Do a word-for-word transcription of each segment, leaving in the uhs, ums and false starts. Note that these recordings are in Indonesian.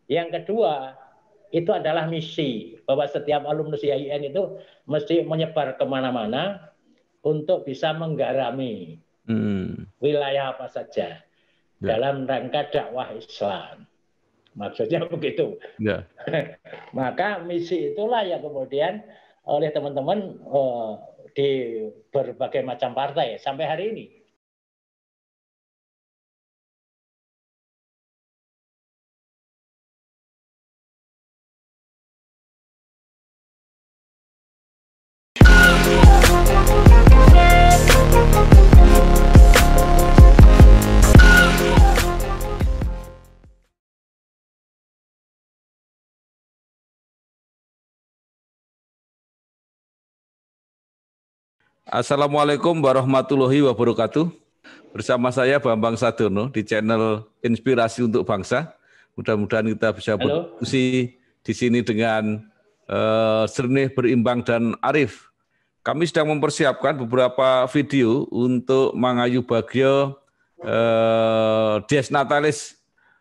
Yang kedua, itu adalah misi, bahwa setiap alumnus I A I N itu mesti menyebar kemana-mana untuk bisa menggarami hmm. wilayah apa saja ya. Dalam rangka dakwah Islam. Maksudnya begitu. Ya. Maka misi itulah yang kemudian oleh teman-teman uh, di berbagai macam partai sampai hari ini. Assalamualaikum warahmatullahi wabarakatuh. Bersama saya Bambang Sadono di channel Inspirasi untuk Bangsa. Mudah-mudahan kita bisa berdiskusi di sini dengan uh, jernih, berimbang, dan arif. Kami sedang mempersiapkan beberapa video untuk Mangayu Bagyo uh, Dies Natalis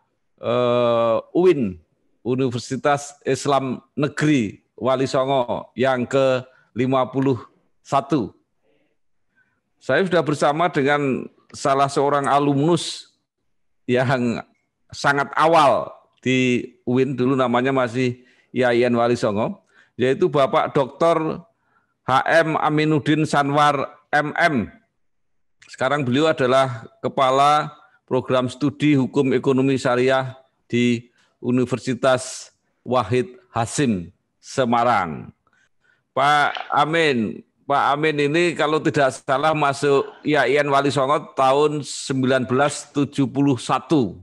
uh, U I N, Universitas Islam Negeri Wali Songo yang ke lima puluh satu. Saya sudah bersama dengan salah seorang alumnus yang sangat awal di U I N, dulu namanya masih I A I N Wali Songo, yaitu Bapak Doktor H M Aminuddin Sanwar M M. Sekarang beliau adalah Kepala Program Studi Hukum Ekonomi Syariah di Universitas Wahid Hasim, Semarang. Pak Amin, Pak Amin ini kalau tidak salah masuk I A I N Wali Songo tahun seribu sembilan ratus tujuh puluh satu.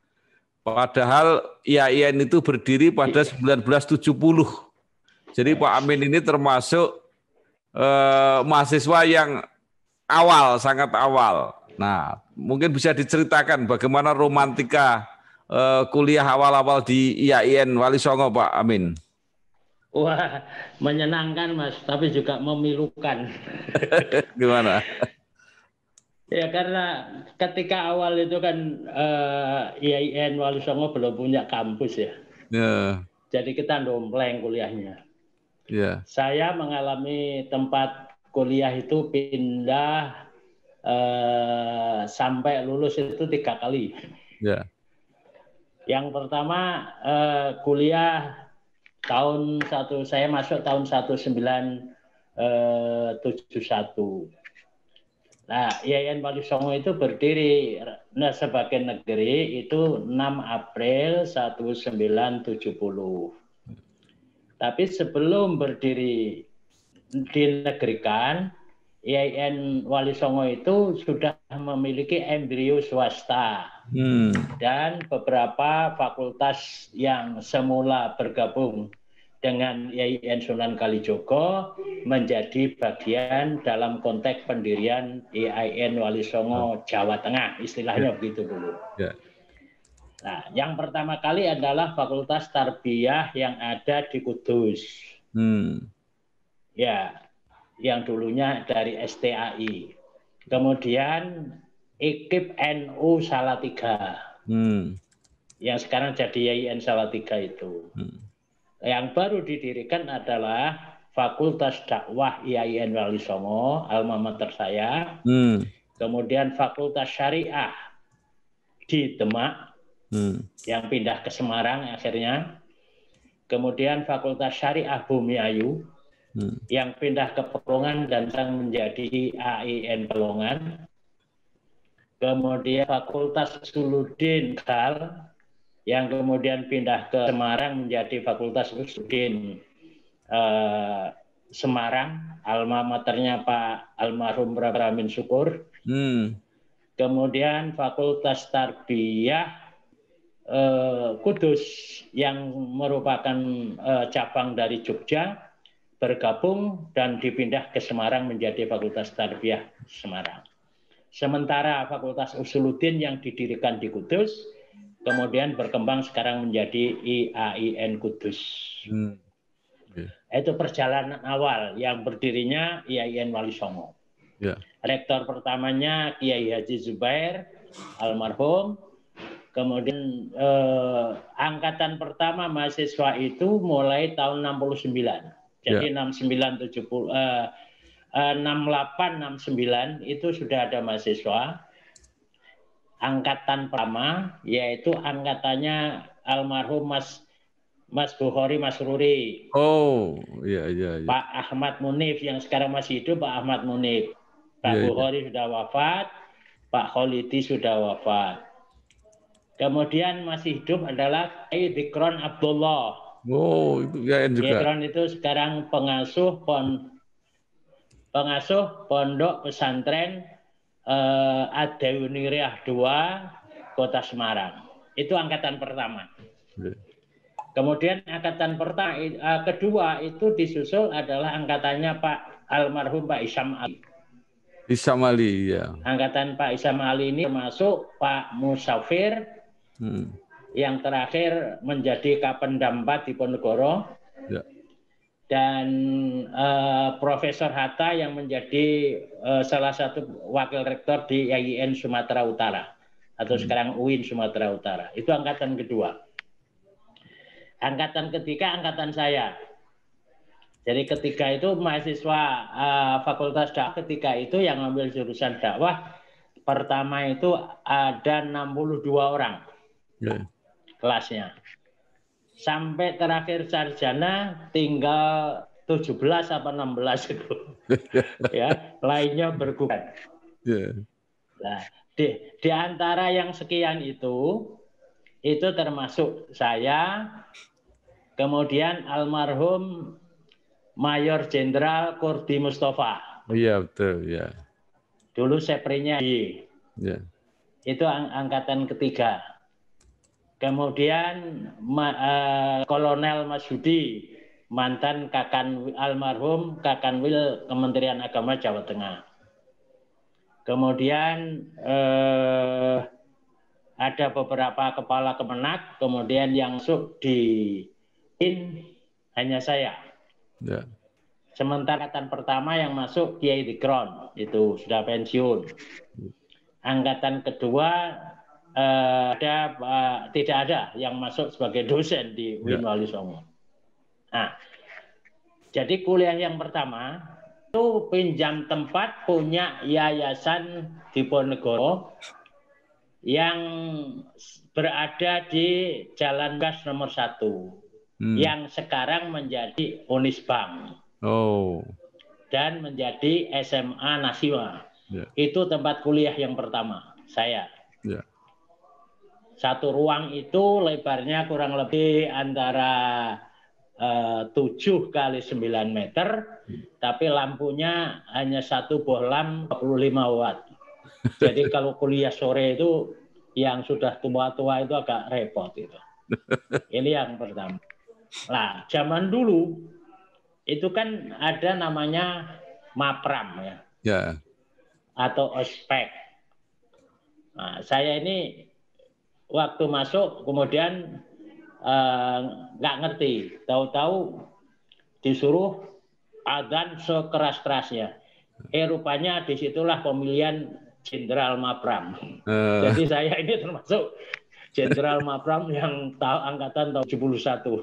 Padahal I A I N itu berdiri pada seribu sembilan ratus tujuh puluh. Jadi Pak Amin ini termasuk eh, mahasiswa yang awal, sangat awal. Nah, mungkin bisa diceritakan bagaimana romantika eh, kuliah awal-awal di I A I N Wali Songo, Pak Amin. Wah, menyenangkan Mas, tapi juga memilukan. Gimana? Ya karena ketika awal itu kan uh, I A I N Wali Songo belum punya kampus ya. Yeah. Jadi kita dompleng kuliahnya. Yeah. Saya mengalami tempat kuliah itu pindah uh, sampai lulus itu tiga kali. Yeah. Yang pertama uh, kuliah tahun satu saya masuk tahun seribu sembilan ratus tujuh puluh satu. Nah, I A I N Wali Songo itu berdiri nah, sebagai negeri itu enam April seribu sembilan ratus tujuh puluh. Tapi sebelum berdiri dinegerikan, I A I N Wali Songo itu sudah memiliki embrio swasta. Hmm. Dan beberapa fakultas yang semula bergabung dengan I A I N Sunan Kalijogo menjadi bagian dalam konteks pendirian I A I N Wali Songo Jawa Tengah, istilahnya yeah. begitu dulu. Yeah. Nah, yang pertama kali adalah Fakultas Tarbiyah yang ada di Kudus. Hmm. Ya, yang dulunya dari S T A I. Kemudian I K I P N U Salatiga, hmm. yang sekarang jadi I A I N Salatiga itu. Hmm. Yang baru didirikan adalah Fakultas Dakwah I A I N Wali Songo, alma mater saya. Hmm. Kemudian Fakultas Syariah di Demak, hmm. yang pindah ke Semarang akhirnya. Kemudian Fakultas Syariah Bumiayu, hmm. yang pindah ke Pelongan dan sekarang menjadi A I N Pelongan. Kemudian Fakultas Usuluddin Kal, yang kemudian pindah ke Semarang menjadi Fakultas Usuluddin eh, Semarang, alma maternya Pak almarhum Ramin Syukur. Hmm. Kemudian Fakultas Tarbiyah eh, Kudus, yang merupakan eh, cabang dari Jogja, bergabung dan dipindah ke Semarang menjadi Fakultas Tarbiyah Semarang. Sementara Fakultas Usuluddin yang didirikan di Kudus, kemudian berkembang sekarang menjadi I A I N Kudus. Hmm. Okay. Itu perjalanan awal yang berdirinya I A I N Wali Songo. Yeah. Rektor pertamanya Kiai Haji Zubair, almarhum. Kemudian eh, angkatan pertama mahasiswa itu mulai tahun enam puluh sembilan. Jadi ya. enam puluh sembilan, tujuh puluh, eh, enam puluh delapan, enam puluh sembilan itu sudah ada mahasiswa. Angkatan pertama yaitu angkatannya almarhum Mas Mas Bukhari Masruri. Oh, iya iya iya. Pak Ahmad Munif yang sekarang masih hidup, Pak Ahmad Munif. Pak ya, Bukhari ya. sudah wafat, Pak Kholidi sudah wafat. Kemudian masih hidup adalah Kiai Dikron Abdullah. Oh, itu ya juga. Dikron itu sekarang pengasuh pon pengasuh pondok pesantren eh, Ad-Dauniriyah dua Kota Semarang. Itu angkatan pertama. Ya. Kemudian angkatan pertama uh, kedua itu disusul adalah angkatannya Pak almarhum Pak Isyam Ali. Isyam Ali, ya. Angkatan Pak Isyam Ali ini termasuk Pak Musafir, hmm. yang terakhir menjadi Kapendam empat di Ponegoro, ya. Dan uh, Profesor Hatta yang menjadi uh, salah satu wakil rektor di I I N Sumatera Utara atau hmm. sekarang U I N Sumatera Utara. Itu angkatan kedua. Angkatan ketiga, angkatan saya. Jadi ketiga itu mahasiswa uh, Fakultas Dakwah ketika itu yang ambil jurusan dakwah. Pertama itu ada enam puluh dua orang yeah. kelasnya. Sampai terakhir sarjana tinggal tujuh belas apa enam belas itu. Ya, lainnya bergugur. Yeah. Nah, di, di antara yang sekian itu, itu termasuk saya, kemudian almarhum Mayor Jenderal Kurdi Mustafa. Iya, betul, ya. Dulu seprinya di. Ya. Itu ang angkatan ketiga. Kemudian ma uh, Kolonel Masudi, mantan Kakan almarhum Kakanwil Kementerian Agama Jawa Tengah. Kemudian uh, ada beberapa kepala kemenak, kemudian yang masuk di in hanya saya. Ya. Sementara angkatan pertama yang masuk Kiai Dikron, itu sudah pensiun. Angkatan kedua eh, ada eh, tidak ada yang masuk sebagai dosen di U I N ya. Wali Songo. Nah, jadi kuliah yang pertama itu pinjam tempat punya yayasan di Ponegoro yang berada di Jalan Gas nomor satu, hmm. yang sekarang menjadi Unisbank, oh. dan menjadi S M A Nasiwa. Yeah. Itu tempat kuliah yang pertama saya. Yeah. Satu ruang itu lebarnya kurang lebih antara uh, tujuh kali sembilan meter, hmm. tapi lampunya hanya satu bohlam empat puluh lima watt. Jadi kalau kuliah sore itu yang sudah tua-tua itu agak repot itu. Ini yang pertama. Nah, zaman dulu itu kan ada namanya Mapram ya. Ya. Atau ospek. Nah, saya ini waktu masuk kemudian nggak uh, ngerti. Tahu-tahu disuruh adzan sekeras-kerasnya. Eh rupanya disitulah pemilihan Jenderal Mapram. Uh. Jadi saya ini termasuk Jenderal Mapram yang tahu angkatan tahun tujuh puluh satu.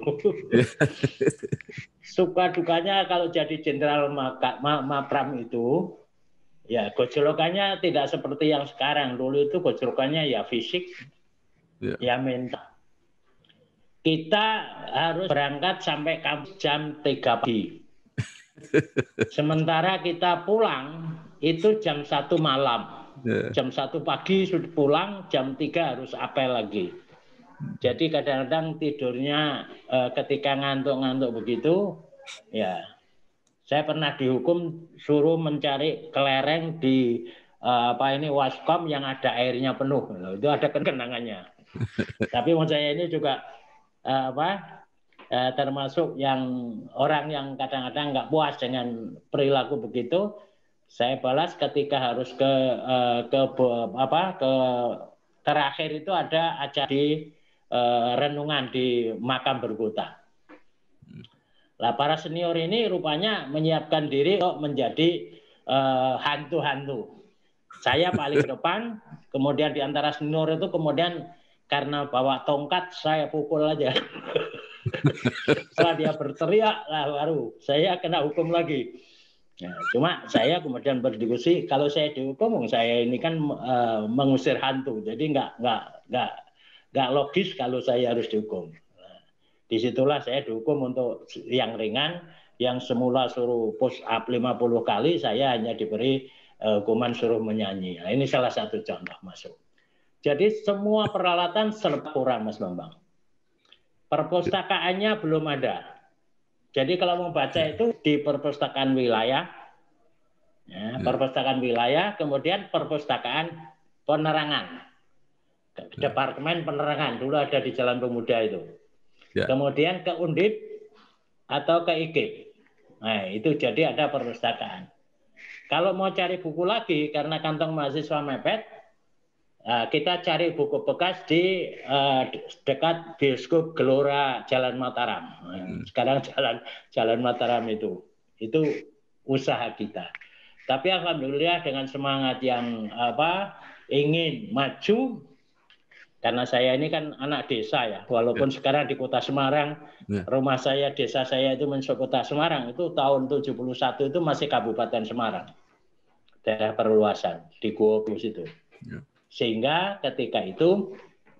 Suka dukanya kalau jadi Jenderal Mapram itu, ya gojlokannya tidak seperti yang sekarang. Dulu itu gojlokannya ya fisik, yeah. ya mental. Kita harus berangkat sampai kampus jam tiga pagi. Sementara kita pulang itu jam satu malam. Yeah. Jam satu pagi sudah pulang, jam tiga harus apel lagi. Jadi kadang-kadang tidurnya eh, ketika ngantuk-ngantuk begitu, ya saya pernah dihukum suruh mencari kelereng di eh, apa ini waskom yang ada airnya penuh. Itu ada kenangannya. Tapi menurut saya ini juga eh, apa eh, termasuk yang orang yang kadang-kadang nggak puas dengan perilaku begitu. Saya balas ketika harus ke uh, ke apa ke terakhir itu ada acara di uh, renungan di makam berkota. Lah para senior ini rupanya menyiapkan diri untuk menjadi hantu-hantu. Uh, Saya paling depan, kemudian di antara senior itu kemudian karena bawa tongkat saya pukul aja. Setelah dia berteriak, lah baru saya kena hukum lagi. Nah, cuma saya kemudian berdiskusi, kalau saya dihukum, saya ini kan uh, mengusir hantu, jadi nggak nggak nggak nggak logis kalau saya harus dihukum. Nah, disitulah saya dihukum untuk yang ringan, yang semula suruh push up lima puluh kali, saya hanya diberi uh, hukuman suruh menyanyi. Nah, ini salah satu contoh masuk. Jadi semua peralatan serba kurang, Mas Bambang. Perpustakaannya belum ada. Jadi kalau mau baca itu di perpustakaan wilayah, ya, perpustakaan wilayah, kemudian perpustakaan penerangan, departemen penerangan dulu ada di Jalan Pemuda itu. Ya. Kemudian ke Undip atau ke I G I P. Nah itu jadi ada perpustakaan. Kalau mau cari buku lagi karena kantong mahasiswa mepet, Nah, kita cari buku bekas di uh, dekat bioskop Gelora Jalan Mataram. Nah, sekarang jalan Jalan Mataram itu, itu usaha kita. Tapi alhamdulillah dengan semangat yang apa ingin maju, karena saya ini kan anak desa ya, walaupun ya. Sekarang di Kota Semarang, ya. Rumah saya, desa saya itu mensup Kota Semarang itu tahun tujuh puluh satu itu masih Kabupaten Semarang, daerah perluasan di Guobus itu. Ya. Sehingga ketika itu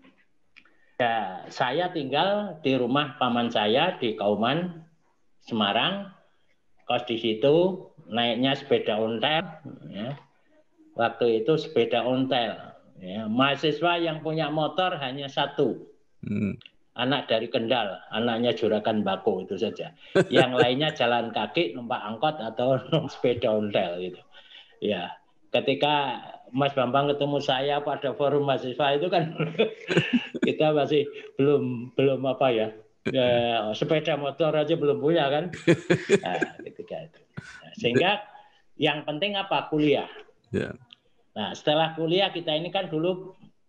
ya, saya tinggal di rumah paman saya di Kauman, Semarang. Kos di situ, naiknya sepeda ontel. Ya. Waktu itu sepeda ontel. Ya. Mahasiswa yang punya motor hanya satu. Hmm. Anak dari Kendal, anaknya Juragan Bako itu saja. Yang lainnya jalan kaki, numpak angkot atau sepeda ontel gitu. Ya. Ketika Mas Bambang ketemu saya pada forum mahasiswa itu kan kita masih belum belum apa ya, ya sepeda motor aja belum punya kan. Nah, ketika itu. Nah, sehingga yang penting apa? Kuliah. Yeah. Nah, setelah kuliah kita ini kan dulu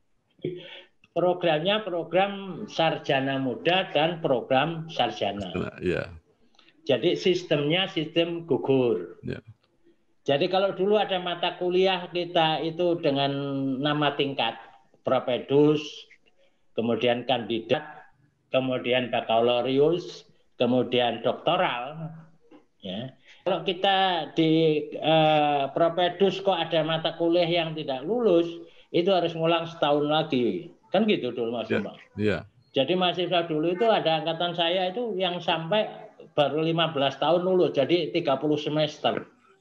programnya program sarjana muda dan program sarjana. Yeah. Jadi sistemnya sistem gugur. Yeah. Jadi kalau dulu ada mata kuliah kita itu dengan nama tingkat propedus, kemudian kandidat, kemudian bakalorius, kemudian doktoral. Ya. Kalau kita di uh, propedus kok ada mata kuliah yang tidak lulus, itu harus ngulang setahun lagi. Kan gitu dulu Mas Bambang. Yeah. Yeah. Jadi mahasiswa dulu itu ada angkatan saya itu yang sampai baru lima belas tahun lulus, jadi tiga puluh semester.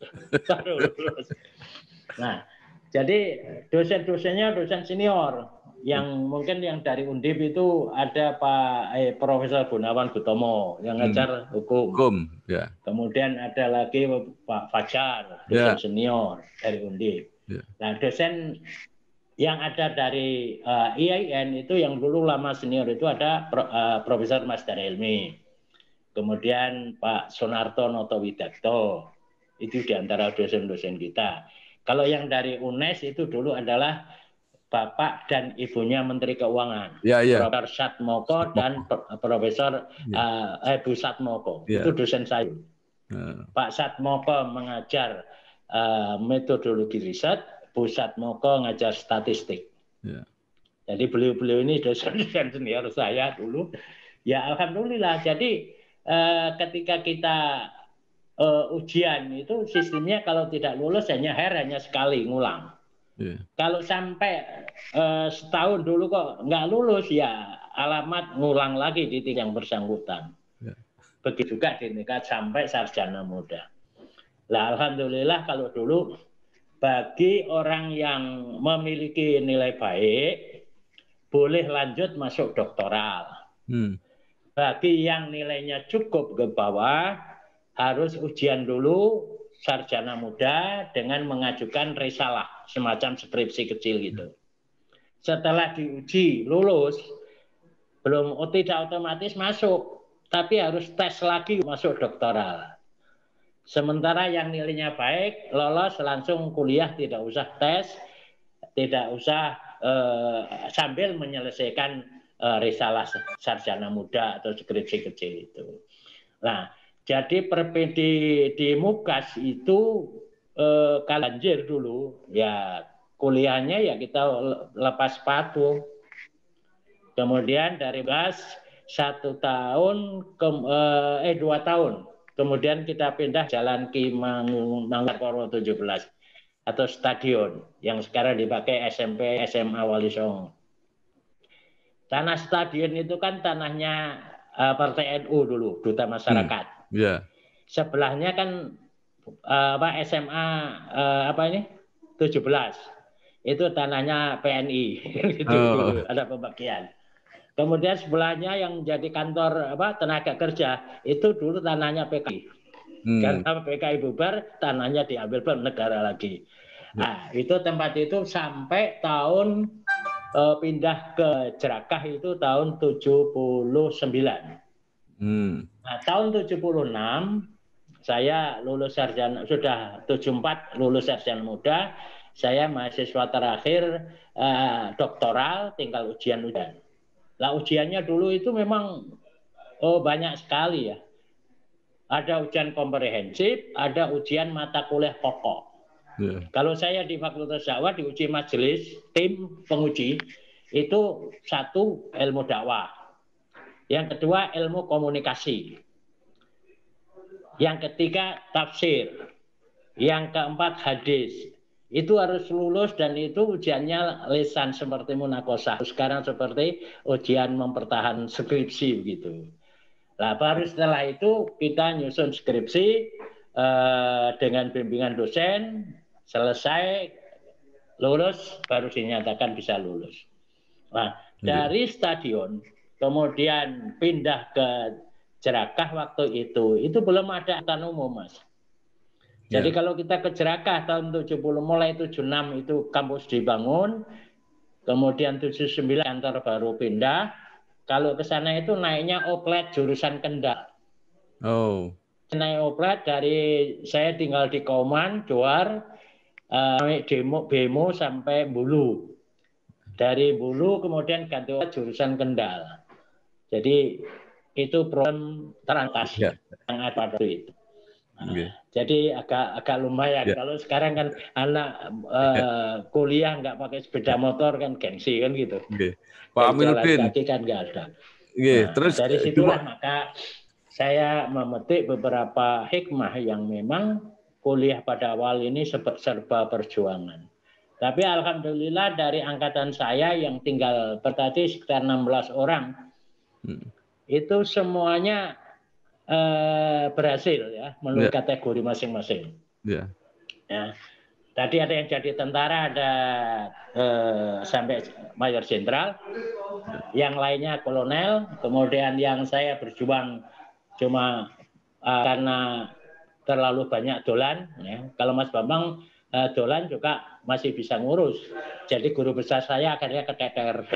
Nah, jadi dosen-dosennya dosen senior yang mungkin yang dari Undip itu ada Pak eh, Profesor Gunawan Gutomo yang ngajar hmm. hukum. Hukum, ya. Kemudian ada lagi Pak Fajar, dosen ya. Senior dari Undip. Ya. Nah, dosen yang ada dari uh, I A I N itu yang dulu lama senior itu ada Pro, uh, Profesor Masdar Helmi. Kemudian Pak Sonarto Noto Widakto. Itu diantara dosen-dosen kita. Kalau yang dari U N E S itu dulu adalah Bapak dan Ibunya Menteri Keuangan, ya, ya. Profesor Satmoko dan Profesor ya. uh, Bu Satmoko. Ya. Itu dosen saya. Ya. Pak Satmoko mengajar uh, metodologi riset, Bu Satmoko mengajar statistik. Ya. Jadi beliau-beliau ini dosen-dosen senior saya dulu. Ya alhamdulillah. Jadi uh, ketika kita Uh, ujian itu sistemnya kalau tidak lulus hanya her hanya sekali ngulang. Yeah. Kalau sampai uh, setahun dulu kok nggak lulus ya alamat ngulang lagi di titik yang bersangkutan. Yeah. Begitu juga di tingkat sampai sarjana muda. Lah alhamdulillah kalau dulu bagi orang yang memiliki nilai baik boleh lanjut masuk doktoral. Hmm. Bagi yang nilainya cukup ke bawah harus ujian dulu sarjana muda dengan mengajukan risalah semacam skripsi kecil gitu. Setelah diuji lulus belum oh, tidak otomatis masuk, tapi harus tes lagi masuk doktoral. Sementara yang nilainya baik lolos langsung kuliah, tidak usah tes, tidak usah eh, sambil menyelesaikan eh, risalah sarjana muda atau skripsi kecil itu. Nah, jadi di, di Mukas itu eh, kalanjir dulu, ya kuliahnya ya kita lepas sepatu. Kemudian dari belas satu tahun ke, eh dua tahun. Kemudian kita pindah Jalan Ki Manggarai tujuh belas atau stadion yang sekarang dipakai S M P S M A Wali Songo. Tanah stadion itu kan tanahnya uh, Partai N U dulu, Duta Masyarakat. Hmm, yeah. Sebelahnya kan uh, apa S M A uh, apa ini tujuh belas. Itu tanahnya P N I gitu oh. Dulu ada pembagian. Kemudian sebelahnya yang jadi kantor apa tenaga kerja itu dulu tanahnya P K I. Hmm. Karena P K I bubar, tanahnya diambil negara lagi. Nah, itu tempat itu sampai tahun eh, pindah ke Jerakah itu tahun tujuh puluh sembilan. Hmm. Nah, tahun tujuh puluh enam saya lulus sarjana, sudah tujuh puluh empat lulus sarjana muda, saya mahasiswa terakhir eh, doktoral, tinggal ujian-ujian. Lah ujiannya dulu itu memang oh, banyak sekali ya. Ada ujian komprehensif, ada ujian mata kuliah pokok. Yeah. Kalau saya di Fakultas Dakwah diuji majelis tim penguji itu satu ilmu dakwah, yang kedua ilmu komunikasi, yang ketiga tafsir, yang keempat hadis. Itu harus lulus dan itu ujiannya lisan seperti munakosah. Sekarang seperti ujian mempertahankan skripsi begitu. Nah, baru setelah itu kita nyusun skripsi eh, dengan bimbingan dosen, selesai lulus baru dinyatakan bisa lulus. Nah, dari stadion kemudian pindah ke Jerakah waktu itu, itu belum ada angkutan umum, Mas. Jadi yeah. Kalau kita ke Jerakah tahun tujuh puluh, mulai tujuh puluh enam itu kampus dibangun, kemudian tujuh puluh sembilan kantor baru pindah. Kalau ke sana itu naiknya oplet jurusan Kendal. Oh. Naik oplet dari saya tinggal di Kauman, Johar, naik demo Bemo sampai Bulu. Dari Bulu kemudian ganti jurusan Kendal. Jadi itu program transportasi yeah. yang ada pada itu. Nah, okay. Jadi agak agak lumayan. Yeah. Kalau sekarang kan anak uh, yeah. kuliah nggak pakai sepeda motor kan gengsi kan gitu. Okay. Pak Aminuddin. Kaki kan nggak ada. Yeah. Nah, Terus dari situlah cuma... maka saya memetik beberapa hikmah yang memang kuliah pada awal ini serba perjuangan. Tapi alhamdulillah dari angkatan saya yang tinggal berarti sekitar enam belas orang hmm. itu semuanya Eh, berhasil ya menurut yeah. kategori masing-masing. Yeah. Ya. Tadi ada yang jadi tentara, ada eh, sampai mayor jenderal, yeah. Yang lainnya kolonel, kemudian yang saya berjuang cuma eh, karena terlalu banyak dolan. Ya. Kalau Mas Bambang eh, dolan juga masih bisa ngurus. Jadi guru besar saya akhirnya keteter.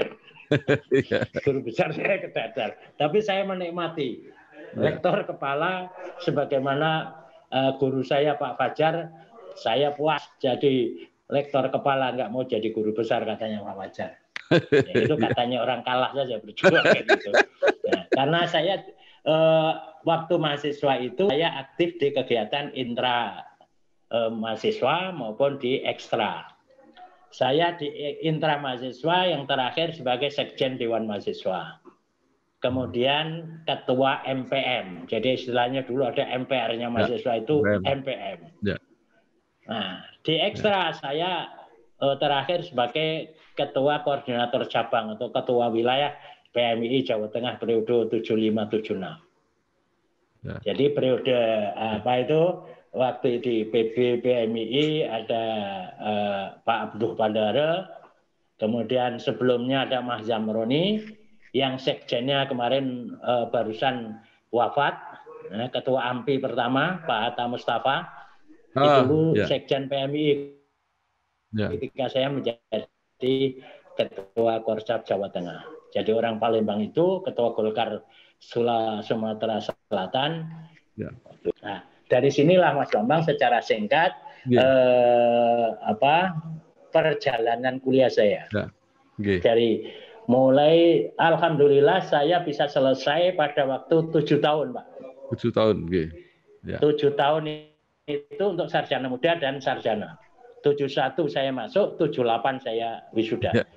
Guru besar saya keteter. Tapi saya menikmati. Rektor kepala sebagaimana uh, guru saya Pak Fajar, saya puas jadi rektor kepala, nggak mau jadi guru besar katanya Pak Fajar. Ya, itu katanya orang kalah saja berjuang kayak gitu. Nah, karena saya uh, waktu mahasiswa itu saya aktif di kegiatan intra uh, mahasiswa maupun di ekstra. Saya di intra mahasiswa yang terakhir sebagai sekjen Dewan Mahasiswa. Kemudian ketua M P M, jadi istilahnya dulu ada M P R-nya mahasiswa ya, itu M P M. Ya. Nah, di ekstra ya. Saya eh, terakhir sebagai ketua koordinator cabang atau ketua wilayah P M I I Jawa Tengah periode tujuh puluh lima tujuh puluh enam. Ya. Jadi periode apa itu waktu di P B P M I I ada eh, Pak Abduh Pandara, kemudian sebelumnya ada Mas Zamroni. Yang sekjennya kemarin uh, barusan wafat, nah, ketua A M P I pertama Pak Hatta Mustafa, ah, itu dulu yeah. sekjen P M I I yeah. ketika saya menjadi ketua Korsap Jawa Tengah. Jadi orang Palembang itu ketua Golkar Sula Sumatera Selatan. Yeah. Nah, dari sinilah Mas Bambang secara singkat yeah. eh, apa perjalanan kuliah saya. Yeah. Okay. Dari mulai alhamdulillah saya bisa selesai pada waktu tujuh tahun, Pak. Tujuh tahun, okay. Ya. Tujuh tahun itu untuk sarjana muda dan sarjana. Tujuh satu saya masuk, tujuh delapan saya wisuda. Ya.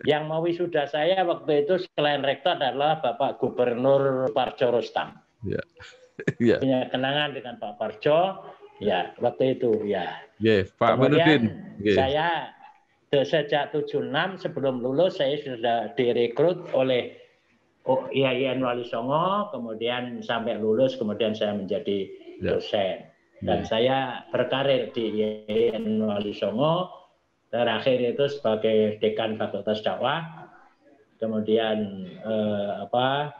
Yang mau wisuda saya waktu itu selain rektor adalah Bapak Gubernur Parjo Rustam. Ya. Ya. Punya kenangan dengan Pak Parjo, ya waktu itu ya. Yeah, Pak Kemudian yeah. saya sejak tujuh puluh enam sebelum lulus saya sudah direkrut oleh I A I N Wali Songo, kemudian sampai lulus, kemudian saya menjadi dosen. Dan yeah. saya berkarir di I A I N Wali Songo, terakhir itu sebagai dekan Fakultas Dakwah. Kemudian eh, apa?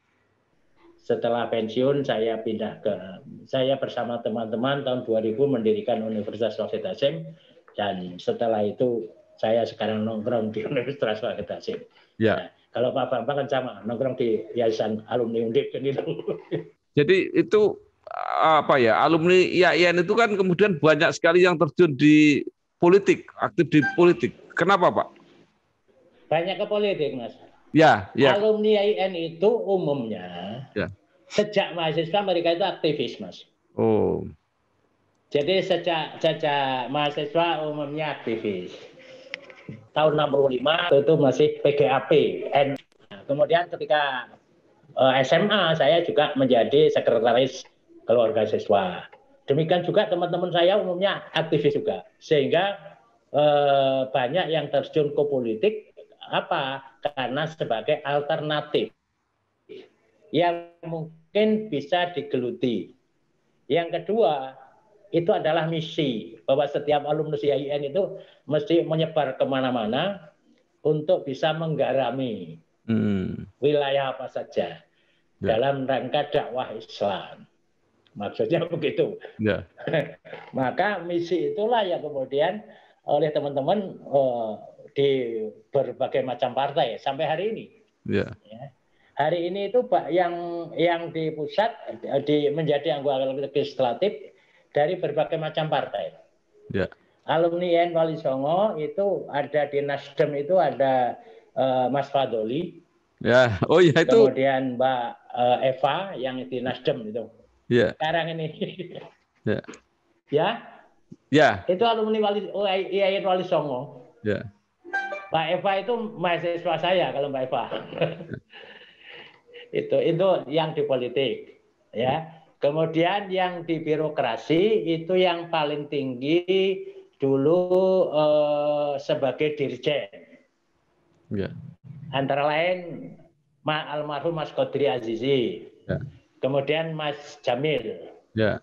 Setelah pensiun saya pindah ke, saya bersama teman-teman tahun dua ribu mendirikan Universitas Wahid Hasyim, dan setelah itu saya sekarang nongkrong di Universitas Wahid Hasyim. Ya. Nah, kalau Pak Bambang kan sama, nongkrong di Yayasan Alumni Undip kan itu. Jadi itu apa ya, alumni I A I N itu kan kemudian banyak sekali yang terjun di politik, aktif di politik. Kenapa Pak? Banyak ke politik Mas. Ya, ya. Alumni I A I N itu umumnya ya. Sejak mahasiswa mereka itu aktivis, Mas. Oh. Jadi sejak sejak mahasiswa umumnya aktivis. Tahun enam puluh lima itu masih P G A P. Kemudian ketika uh, S M A saya juga menjadi sekretaris keluarga siswa. Demikian juga teman-teman saya umumnya aktivis juga. Sehingga uh, banyak yang terjun ke politik. Apa? Karena sebagai alternatif yang mungkin bisa digeluti. Yang kedua, itu adalah misi, bahwa setiap alumnus I A I N itu mesti menyebar kemana-mana untuk bisa menggarami hmm. wilayah apa saja ya. Dalam rangka dakwah Islam. Maksudnya begitu. Ya. Maka misi itulah yang kemudian oleh teman-teman uh, di berbagai macam partai sampai hari ini. Ya. Ya. Hari ini itu yang yang di pusat di menjadi anggota legislatif dari berbagai macam partai. Ya. Alumni I A I N Wali Songo itu ada di Nasdem itu ada uh, Mas Fadoli. Ya, oh ya itu. Kemudian Mbak uh, Eva yang di Nasdem itu. Ya. Sekarang ini. Ya. Ya. Ya. Itu alumni Wali I A I N Wali Songo. Ya. Mbak Eva itu mahasiswa saya kalau Mbak Eva. itu itu yang di politik, ya. Kemudian yang di birokrasi itu yang paling tinggi dulu eh, sebagai dirjen. Ya. Antara lain almarhum Mas Qodri Azizi. Ya. Kemudian Mas Jamil. Ya.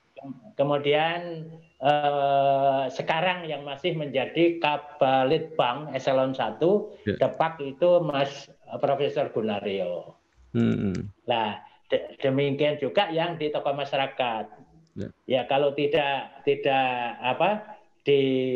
Kemudian eh, sekarang yang masih menjadi Kabalitbang Eselon satu, ya. Depak itu Mas Profesor Gunario. Hmm. Nah, de demikian juga yang di tokoh masyarakat. Ya. Ya kalau tidak tidak apa di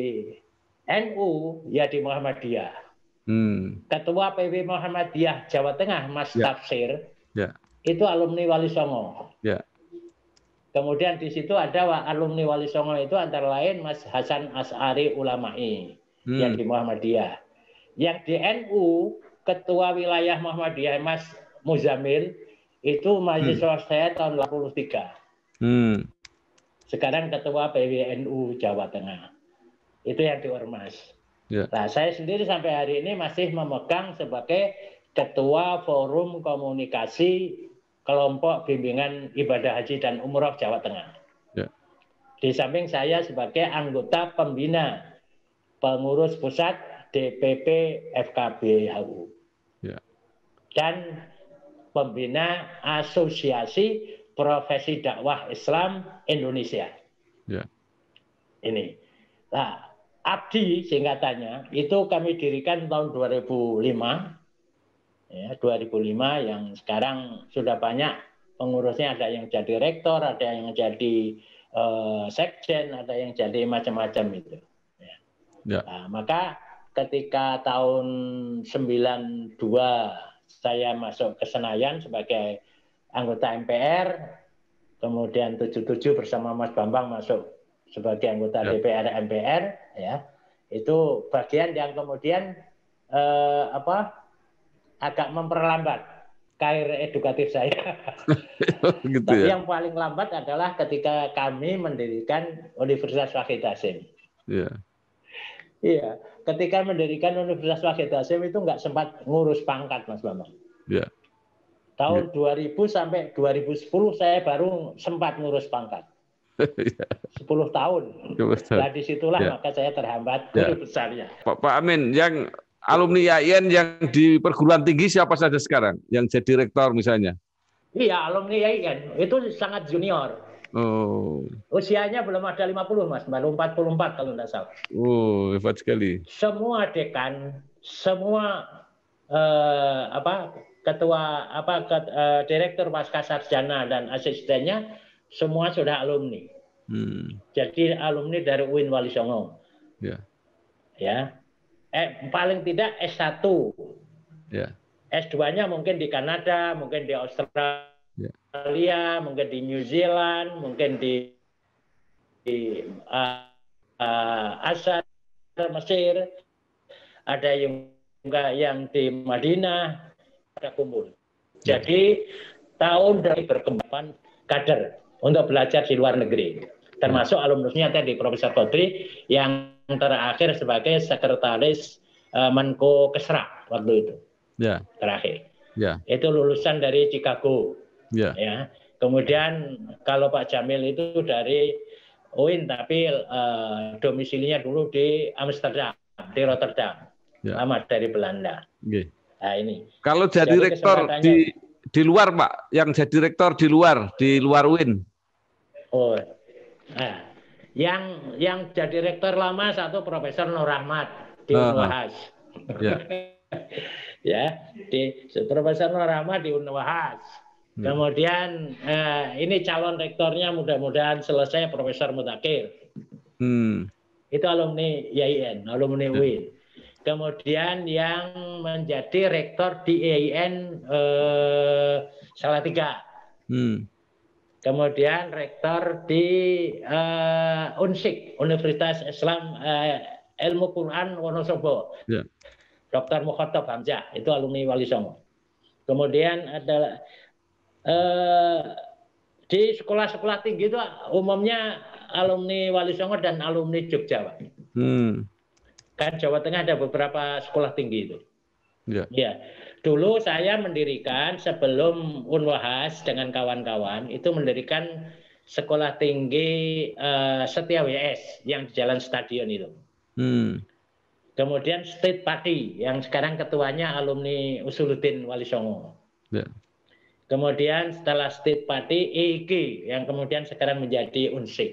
N U ya di Muhammadiyah. Hmm. Ketua P W Muhammadiyah Jawa Tengah Mas ya. Tafsir. Ya. Itu alumni Wali Songo. Ya. Kemudian di situ ada alumni Wali Songo itu antara lain Mas Hasan As'ari Ulama'i hmm. yang di Muhammadiyah. Yang di N U Ketua Wilayah Muhammadiyah Mas Muzamil itu mahasiswa hmm. saya tahun delapan puluh tiga. Hmm. Sekarang ketua P W N U Jawa Tengah. Itu yang di Ormas. Ya. Nah, saya sendiri sampai hari ini masih memegang sebagai ketua Forum Komunikasi Kelompok Bimbingan Ibadah Haji dan Umroh Jawa Tengah. Ya. Di samping saya sebagai anggota pembina pengurus pusat D P P F K B H U. Ya. Dan pembina Asosiasi Profesi Dakwah Islam Indonesia. Ya. Ini. Nah, A B D I singkatannya itu kami dirikan tahun dua ribu lima. Ya, dua ribu lima yang sekarang sudah banyak pengurusnya, ada yang jadi rektor, ada yang jadi uh, sekjen, ada yang jadi macam-macam itu. Ya. Ya. Nah, maka ketika tahun sembilan puluh dua saya masuk ke Senayan sebagai anggota M P R, kemudian tujuh puluh tujuh bersama Mas Bambang masuk sebagai anggota ya. D P R M P R, ya itu bagian yang kemudian eh, apa agak memperlambat karir edukatif saya. Gitu. Tapi ya? Yang paling lambat adalah ketika kami mendirikan Universitas Wahid Hasyim. Ya. Iya, ketika mendirikan Universitas Wahid Hasyim itu nggak sempat ngurus pangkat, Mas Bambang. Ya. Tahun ya. dua ribu sampai dua ribu sepuluh saya baru sempat ngurus pangkat. sepuluh tahun. Nah disitulah ya. Maka saya terhambat guru ya. besarnya. Pak, Pak Amin, yang alumni I A I N yang di perguruan tinggi siapa saja sekarang? Yang jadi rektor misalnya? Iya, alumni I A I N itu sangat junior. Oh. Usianya belum ada lima puluh, Mas, baru empat puluh empat kalau tidak salah. Oh, hebat sekali. Semua dekan, semua eh, apa ketua apa ket, eh, direktur pasca sarjana dan asistennya semua sudah alumni. Hmm. Jadi alumni dari U I N Wali Songo. Ya. Ya. Eh, paling tidak S satu. Ya. S dua-nya mungkin di Kanada, mungkin di Australia. Australia, mungkin di New Zealand, mungkin di, di uh, uh, Asar, Mesir, ada yang juga yang di Madinah, ada kumpul. Jadi tahun dari perkembangan kader untuk belajar di luar negeri, termasuk alumnusnya tadi Profesor Kodri yang terakhir sebagai sekretaris uh, Menko Kesra waktu itu, ya. terakhir. Ya. Itu lulusan dari Chicago. Ya. ya. Kemudian kalau Pak Jamil itu dari U I N tapi uh, domisilinya dulu di Amsterdam, di Rotterdam, ya. lama dari Belanda. Okay. Nah ini. Kalau jadi, jadi rektor di di luar Pak, yang jadi rektor di luar, di luar U I N. Oh, nah, yang yang jadi rektor lama satu Profesor Nur Rahmat di uh, Unwahas. Ya. ya, di Profesor Nur Rahmat di Unwahas. Kemudian eh, ini calon rektornya mudah-mudahan selesai Profesor Mudakir. Hmm. Itu alumni I A I N, alumni U I N. Kemudian yang menjadi rektor di I A I N eh, Salatiga. Hmm. Kemudian rektor di eh, U N S I K, Universitas Islam eh, Ilmu Quran Wonosobo. Yeah. Doktor Mukhotob Hamzah, itu alumni Wali Songo. Kemudian ada Eh, di sekolah-sekolah tinggi itu umumnya alumni Wali Songo dan alumni Jogja, Pak. Hmm. Kan Jawa Tengah ada beberapa sekolah tinggi itu. Ya. ya. Dulu saya mendirikan sebelum Unwahas dengan kawan-kawan itu mendirikan sekolah tinggi eh, Setia W S yang di Jalan Stadion itu. Hmm. Kemudian State Party yang sekarang ketuanya alumni Usuluddin Wali Songo. Ya. Kemudian setelah State Party I I G yang kemudian sekarang menjadi U N S I K.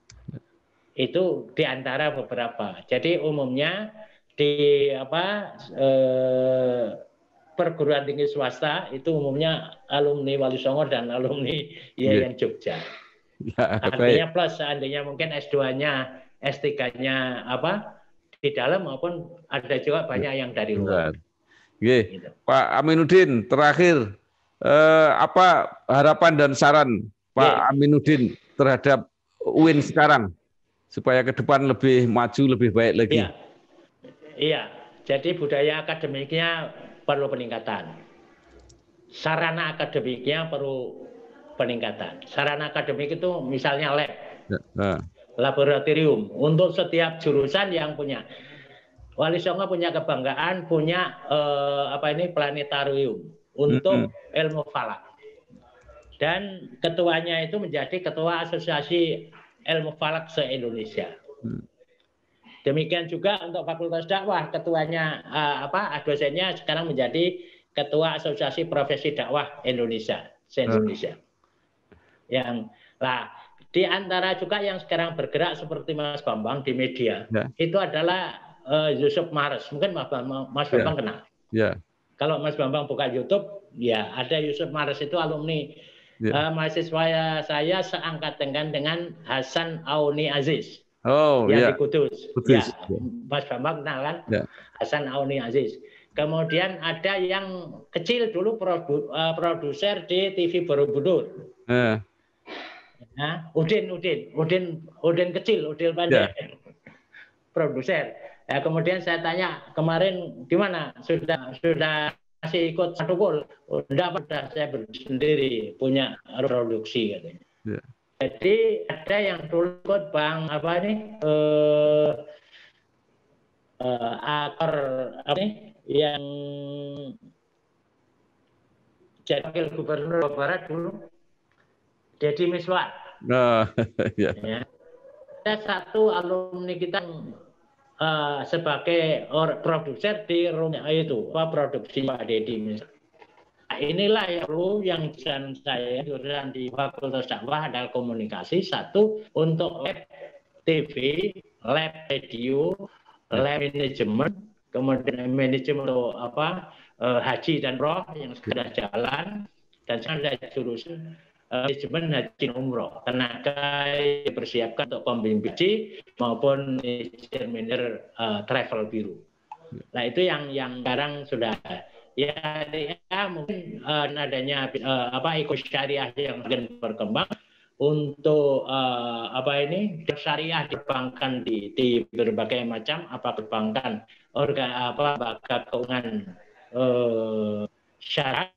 Itu diantara beberapa. Jadi umumnya di apa eh, perguruan tinggi swasta itu umumnya alumni Wali Songo dan alumni I A I N Jogja. Ya, artinya plus seandainya mungkin S dua-nya, S tiga-nya apa di dalam maupun ada juga banyak yang dari luar. Gitu. Pak Aminuddin terakhir. Eh, apa harapan dan saran Pak yeah. Aminuddin terhadap U I N sekarang supaya ke depan lebih maju, lebih baik lagi? Iya, yeah. yeah. Jadi budaya akademiknya perlu peningkatan, sarana akademiknya perlu peningkatan. Sarana akademik itu misalnya lab, yeah. nah. laboratorium untuk setiap jurusan yang punya. Wali Songo punya kebanggaan punya eh, apa ini planetarium untuk mm-hmm. ilmu falak. Dan ketuanya itu menjadi ketua Asosiasi Ilmu Falak se-Indonesia. Mm. Demikian juga untuk Fakultas Dakwah, ketuanya uh, apa dosennya sekarang menjadi ketua Asosiasi Profesi Dakwah Indonesia, se-Indonesia. Mm. Yang lah di antara juga yang sekarang bergerak seperti Mas Bambang di media, yeah. itu adalah uh, Yusuf Mares. Mungkin Mas Bambang, Mas Bambang yeah. kenal. Yeah. Kalau Mas Bambang buka YouTube, ya ada Yusuf Mares itu alumni yeah. uh, mahasiswa saya seangkat dengan dengan Hasan Auni Aziz oh, yang yeah. di Kudus. Kudus. Ya, Mas Bambang kenal kan? Yeah. Hasan Auni Aziz. Kemudian ada yang kecil dulu produ, uh, produser di T V Borobudur. Yeah. Nah, Udin, Udin, Udin, Udin kecil, Udin pendek, yeah. produser. Ya, kemudian saya tanya kemarin gimana sudah sudah masih ikut satu gol? Udah pada saya sendiri punya produksi katanya. Yeah. Jadi ada yang dulu ikut Bang apa ini eh, uh, akar apa nih, yang jadi wakil gubernur Jawa Barat dulu, Deddy Miswar. Nah, ya. Ya. Ada satu alumni kita uh, sebagai or, produser di rumah itu, apa produksi Pak Deddy Miswar. Nah, inilah yang perlu yang dan saya jurusan di Fakultas Dakwah adalah komunikasi. Satu untuk lab T V, lab radio, lab manajemen, kemudian manajemen untuk apa eh, haji dan umroh yang sudah jalan, dan sekarang ada jurusan eh, manajemen haji dan umroh. Tenaga dipersiapkan untuk pembimbing maupun manajer eh, travel biru. Nah itu yang yang sekarang sudah ya, ya mungkin uh, adanya uh, apa ekosistem syariah yang makin berkembang untuk uh, apa ini syariah dikembangkan di, di berbagai macam apa perbankan organ apa lembaga keuangan uh, syariah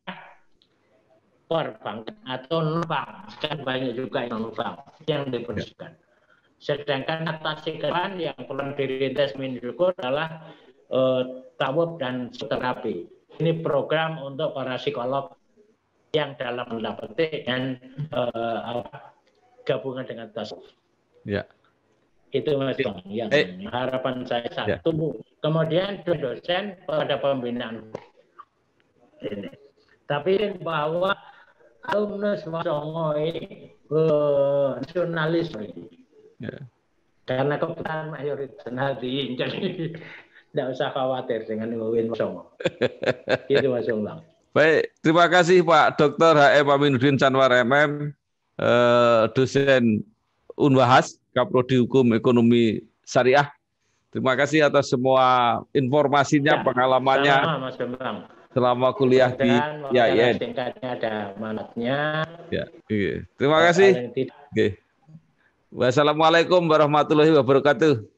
perbankan atau non bank, kan banyak juga yang non bank yang diperlukan. Sedangkan atasi ke depan yang perlu dirintis Minsyukur adalah uh, tawab dan terapi. Ini program untuk para psikolog yang dalam tanda petik dan uh, gabungan dengan tasawuf. Ya. Itu Mas Bang. Yang eh. harapan saya satu. Ya. Kemudian dosen pada pembinaan ini. Tapi bahwa alumnus Songo ini uh, nasionalis ini. Ya. Karena kebetulan mayoritas Nahdliyin, jadi tidak usah khawatir dengan ngomongin Songo. Gitu Mas Bang. Baik, terima kasih Pak Doktor H M Aminuddin Canwar M M, eh, dosen Unwahas, Kaprodi Hukum Ekonomi Syariah. Terima kasih atas semua informasinya, ya, pengalamannya sama, Mas Bang. Selama kuliah di I A I N. Singkatnya ada manatnya. Ya, oke. Terima kasih. Oke. Wassalamualaikum warahmatullahi wabarakatuh.